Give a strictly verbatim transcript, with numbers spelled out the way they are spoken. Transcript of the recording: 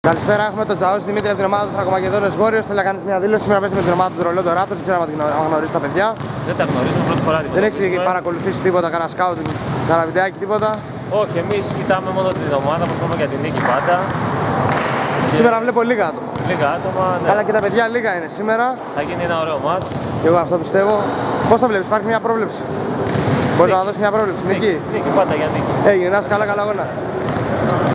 Καλησπέρα, έχουμε τον Τζαός Δημήτρη από την ομάδα του Θρακομακεδόνες Βόρειος. Θέλει να κάνει μια δήλωση. Σήμερα παίζει με την ομάδα του Ρολό Ντοράτος. Δεν ξέρω αν γνωρίζει τα παιδιά. Δεν τα γνωρίζω, πρώτη φορά την Δεν έχει παρακολουθήσει τίποτα, κανένα σκάουτινγκ, κανένα βιντεάκι, τίποτα. Όχι, εμείς κοιτάμε μόνο την ομάδα, προσπαθούμε για την νίκη πάντα. Σήμερα βλέπω λίγα άτομα. Λίγα άτομα, ναι. Αλλά και τα παιδιά λίγα είναι σήμερα. Θα γίνει ένα ωραίο μάτς. Και εγώ αυτό πιστεύω. Πώς το βλέπεις, υπάρχει μια πρόβλεψη. Μπορείς να δώσεις μια πρόβλεψη. Νίκη. Νίκη, πάντα για νίκη. Έγινε, να είσαι καλά, καλά αγώνα.